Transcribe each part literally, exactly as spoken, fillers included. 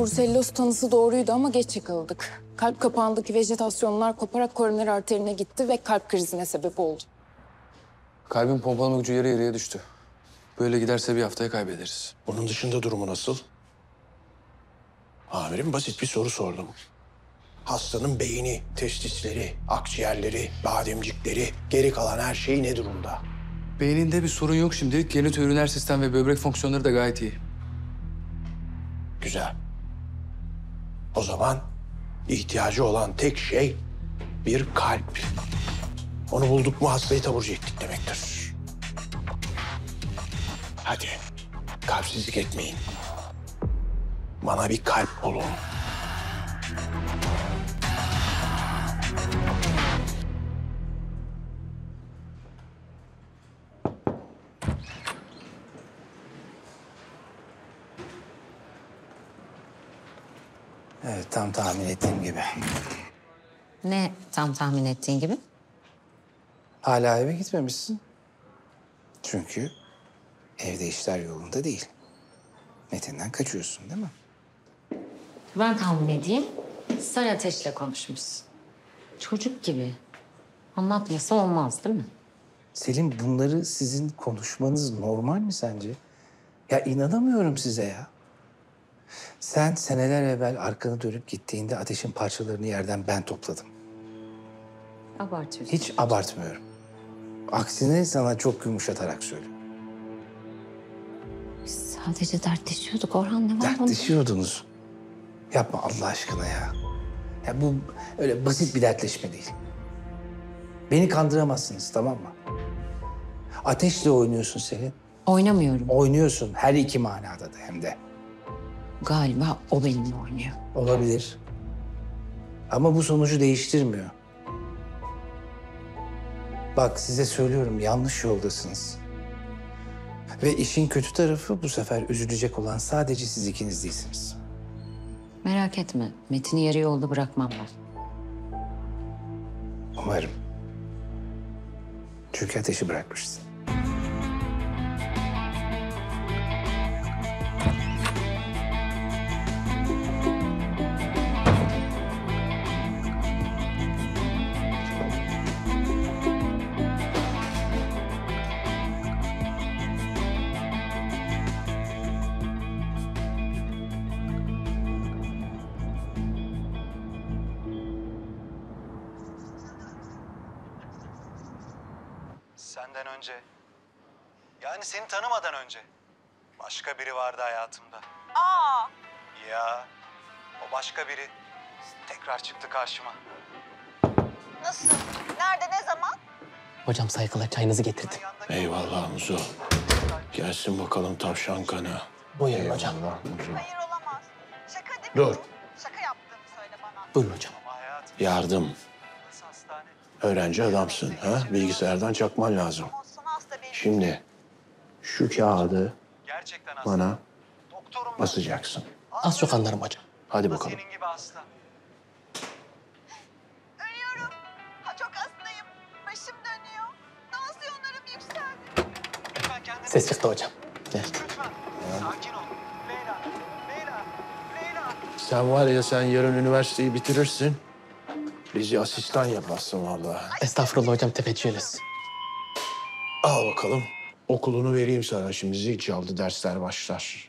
Bruselloz tanısı doğruydu ama geç yakaladık. Kalp kapağındaki vejetasyonlar koparak koroner arterine gitti ve kalp krizine sebep oldu. Kalbin pompalama gücü yarı yarıya düştü. Böyle giderse bir haftaya kaybederiz. Bunun dışında durumu nasıl? Amirim basit bir soru sordum. Hastanın beyni, testisleri, akciğerleri, bademcikleri, geri kalan her şey ne durumda? Beyninde bir sorun yok şimdilik. Genitoüriner sistem ve böbrek fonksiyonları da gayet iyi. Güzel. O zaman ihtiyacı olan tek şey bir kalp. Onu bulduk mu hastayı taburcu ettik demektir. Hadi kalpsizlik etmeyin. Bana bir kalp bulun. Evet, tam tahmin ettiğim gibi. Ne tam tahmin ettiğin gibi? Hala eve gitmemişsin. Çünkü evde işler yolunda değil. Metin'den kaçıyorsun değil mi? Ben tahmin edeyim. Sen Ateş'le konuşmuşsun. Çocuk gibi. Anlatmasa olmaz değil mi? Selim, bunları sizin konuşmanız normal mi sence? Ya inanamıyorum size ya. Sen seneler evvel arkanı dönüp gittiğinde Ateş'in parçalarını yerden ben topladım. Abartıyorsun. Hiç abartmıyorum. Aksine sana çok yumuşatarak söylüyorum. Biz sadece dertleşiyorduk Orhan, ne var bunda? Dertleşiyordunuz. Yapma Allah aşkına ya. Ya bu öyle basit bir dertleşme değil. Beni kandıramazsınız, tamam mı? Ateşle oynuyorsun Selin. Oynamıyorum. Oynuyorsun her iki manada da hem de. Galiba o benimle oynuyor. Olabilir. Ama bu sonucu değiştirmiyor. Bak size söylüyorum, yanlış yoldasınız. Ve işin kötü tarafı, bu sefer üzülecek olan sadece siz ikiniz değilsiniz. Merak etme. Metin'i yarı yolda bırakmam ben. Umarım. Çünkü Ateş'i bırakmışsın. Senden önce, yani seni tanımadan önce başka biri vardı hayatımda. Aa, Ya, o başka biri tekrar çıktı karşıma. nasıl? Nerede, ne zaman? Hocam saygılar, çayınızı getirdim. Eyvallah Muzo. Gelsin bakalım tavşan kanı. Buyurun hocam. Eyvallah Muzo. Hayır olamaz. Şaka değil mi? Dur. Şaka yaptığımı söyle bana. Buyurun hocam. Ama hayatım, Yardım. nasıl hastane? Öğrenci adamsın. Ha? Bilgisayardan çakman lazım. Ama sana hasta değil. Şimdi şu kağıdı Gerçekten hasta. bana Doktorum ben. basacaksın. Az çok anlarım hocam. Hadi O da bakalım. senin gibi hasta. Ölüyorum. Ha, çok hastayım. Başım dönüyor. Tansiyonlarım yükseldi. Lütfen kendine... Ses çıktı hocam. Gel. Lütfen. Sakin ol. Leyla, Leyla, Leyla. Sen var ya, sen yarın üniversiteyi bitirirsin. Bizi asistan yaparsın vallahi. Estağfurullah hocam, teveccühünüz. Al bakalım. Okulunu vereyim sana şimdi. Zil çaldı, dersler başlar.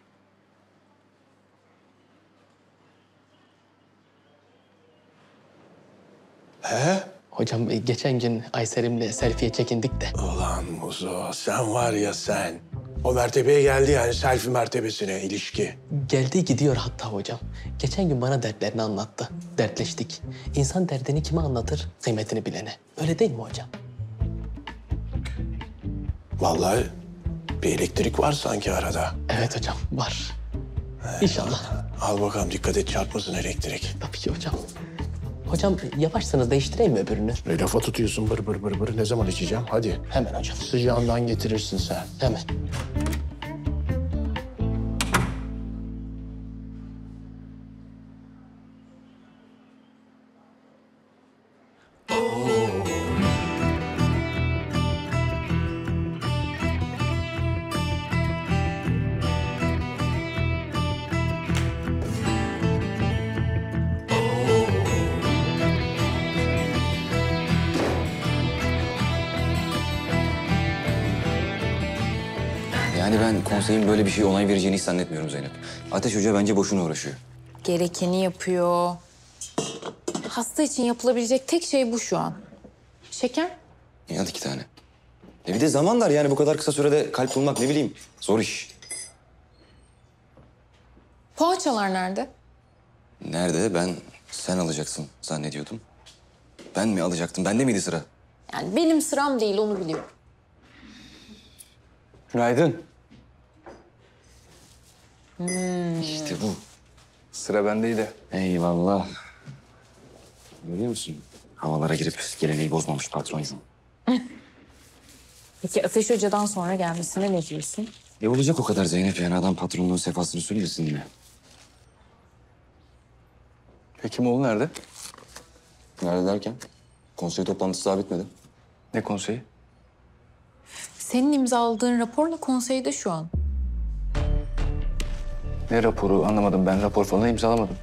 He? Hocam e, geçen gün Ayserim'le selfie'ye çekindik de. Ulan Muzo, sen var ya sen. O mertebeye geldi yani, selfie mertebesine ilişki. Geldi gidiyor hatta hocam. Geçen gün bana dertlerini anlattı. Dertleştik. İnsan derdini kime anlatır? Kıymetini bilene. Öyle değil mi hocam? Vallahi bir elektrik var sanki arada. Evet hocam, var. İnşallah. Al bakalım, dikkat et çarpmasın elektrik. Tabii ki hocam. Hocam yavaşsınız, değiştireyim mi öbürünü? Ne lafa tutuyorsun bır bır bır bır. Ne zaman içeceğim? Hadi. Hemen hocam. Sıcağından getirirsin sen. Hemen. Ben konseyin böyle bir şey onay vereceğini hiç zannetmiyorum Zeynep. Ateş Hoca bence boşuna uğraşıyor. Gerekeni yapıyor. Hasta için yapılabilecek tek şey bu şu an. Şeker? İyi hadi iki tane. E bir de zaman dar yani bu kadar kısa sürede kalp bulmak ne bileyim zor iş. Poğaçalar nerede? Nerede? Ben sen alacaksın zannediyordum. Ben mi alacaktım? Bende miydi sıra? Yani benim sıram değil, onu biliyorum. Günaydın. İşte bu. Sıra bendeydi. Eyvallah. Görüyor musun? Havalara girip geleneği bozmamış patron. Peki Ateş Hoca'dan sonra gelmesine ne diyorsun? E olacak o kadar Zeynep yani adam patronluğun sefasını söylesin yine. Hekimoğlu nerede? Nerede derken? Konsey toplantısı daha bitmedi. Ne konseyi? Senin imzaladığın raporla konseyde şu an. Ne raporu anlamadım. Ben rapor falan imzalamadım.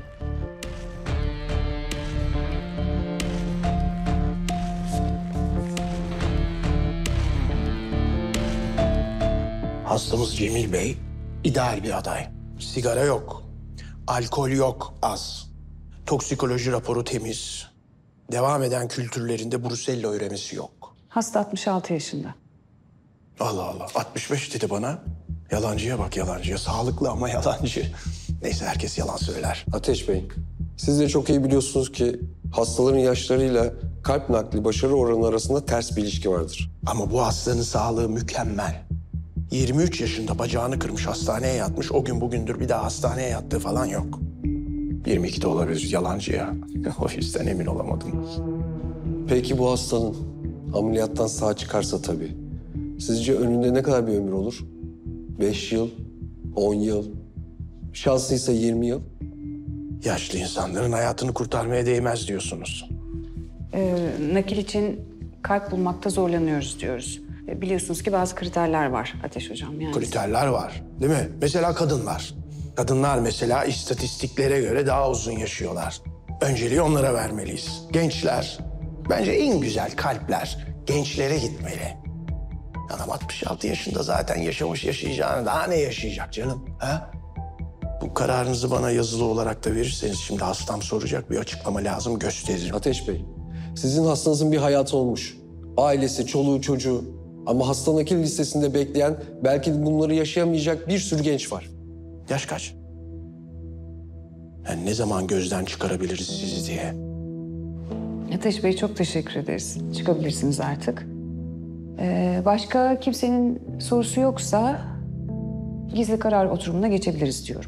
Hastamız Cemil Bey ideal bir aday. Sigara yok, alkol yok az. Toksikoloji raporu temiz. Devam eden kültürlerinde brusello üremesi yok. Hasta altmış altı yaşında. Allah Allah, altmış beş dedi bana. Yalancıya bak yalancıya. Sağlıklı ama yalancı. Neyse herkes yalan söyler. Ateş Bey, siz de çok iyi biliyorsunuz ki hastaların yaşlarıyla kalp nakli başarı oranı arasında ters bir ilişki vardır. Ama bu hastanın sağlığı mükemmel. yirmi üç yaşında bacağını kırmış, hastaneye yatmış. O gün bugündür bir daha hastaneye yattığı falan yok. yirmi ikide olabilir yalancıya. O yüzden emin olamadım. Peki bu hastanın ameliyattan sağ çıkarsa tabii. Sizce önünde ne kadar bir ömür olur? Beş yıl, on yıl, şanslıysa yirmi yıl. Yaşlı insanların hayatını kurtarmaya değmez diyorsunuz. Ee, nakil için kalp bulmakta zorlanıyoruz diyoruz. Ee, biliyorsunuz ki bazı kriterler var Ateş Hocam. Yani Kriterler var, değil mi? Mesela kadınlar. Kadınlar mesela istatistiklere göre daha uzun yaşıyorlar. Önceliği onlara vermeliyiz. Gençler, bence en güzel kalpler gençlere gitmeli. Adam altmış altı yaşında zaten yaşamış yaşayacağını daha ne yaşayacak canım? Ha? Bu kararınızı bana yazılı olarak da verirseniz şimdi hastam soracak bir açıklama lazım gösteririm. Ateş Bey, sizin hastanızın bir hayatı olmuş. Ailesi, çoluğu, çocuğu. Ama hasta nakil listesinde bekleyen belki bunları yaşayamayacak bir sürü genç var. Yaş kaç? Yani ne zaman gözden çıkarabiliriz sizi diye. Ateş Bey çok teşekkür ederiz. Çıkabilirsiniz artık. Ee, başka kimsenin sorusu yoksa gizli karar oturumuna geçebiliriz diyorum.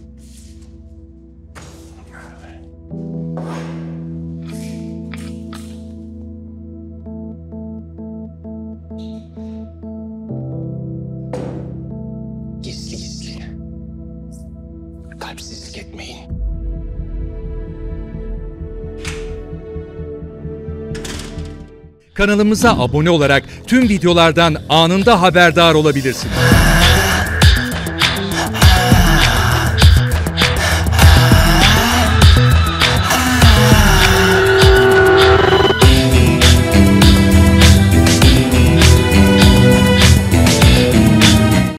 Gizli gizli. Kalpsizlik etmeyin. Kanalımıza abone olarak tüm videolardan anında haberdar olabilirsiniz.